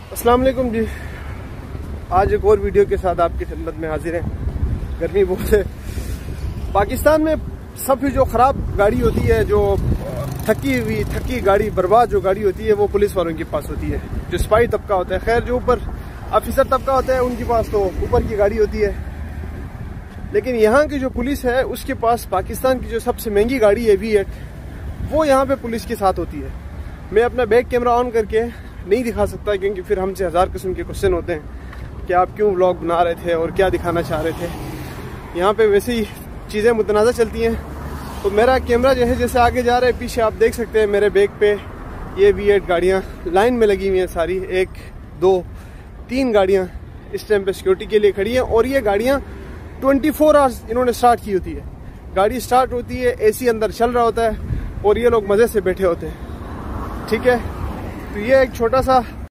अस्सलाम वालेकुम जी। आज एक और वीडियो के साथ आपकी खिदमत में हाजिर हैं। गर्मी बहुत है। पाकिस्तान में सब जो ख़राब गाड़ी होती है, जो थकी गाड़ी, बर्बाद जो गाड़ी होती है, वो पुलिस वालों के पास होती है। जो सिपाही तबका होता है, खैर जो ऊपर ऑफिसर तबका होता है उनके पास तो ऊपर की गाड़ी होती है। लेकिन यहाँ की जो पुलिस है उसके पास पाकिस्तान की जो सबसे महंगी गाड़ी है V8, वो यहाँ पे पुलिस के साथ होती है। मैं अपना बैक कैमरा ऑन करके नहीं दिखा सकता क्योंकि फिर हमसे हज़ार किस्म के क्वेश्चन होते हैं कि आप क्यों व्लॉग बना रहे थे और क्या दिखाना चाह रहे थे। यहाँ पे वैसे ही चीज़ें मुतनाज़ा चलती हैं। तो मेरा कैमरा जो है जैसे आगे जा रहा है, पीछे आप देख सकते हैं मेरे बैक पे ये V8 गाड़ियाँ लाइन में लगी हुई हैं सारी। 1, 2, 3 गाड़ियाँ इस टाइम पे सिक्योरिटी के लिए खड़ी हैं। और ये गाड़ियाँ 24 आवर्स इन्होंने स्टार्ट की होती है। गाड़ी स्टार्ट होती है, AC अंदर चल रहा होता है और ये लोग मज़े से बैठे होते हैं। ठीक है, तो ये एक छोटा सा